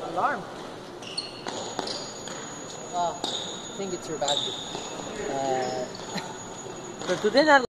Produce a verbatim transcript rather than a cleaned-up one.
alarm. Oh, I think it's your battery. Uh, pero tú tienes algo.